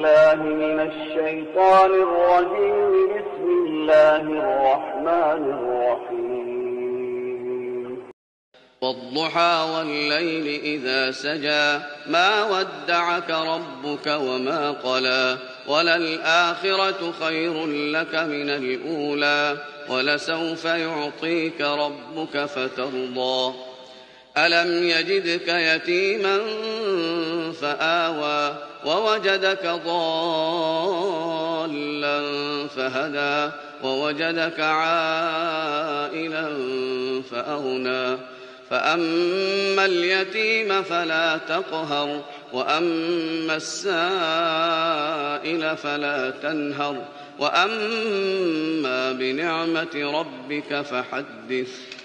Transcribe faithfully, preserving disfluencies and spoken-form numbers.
بالله من الشيطان الرجيم. بسم الله الرحمن الرحيم. والضحى والليل إذا سجى ما ودعك ربك وما قلى وللآخرة خير لك من الأولى ولسوف يعطيك ربك فترضى ألم يجدك يتيما فآوى ووجدك ضالا فهدى ووجدك عائلا فأغنى فأما اليتيم فلا تقهر وأما السائل فلا تنهر وأما بنعمة ربك فحدث.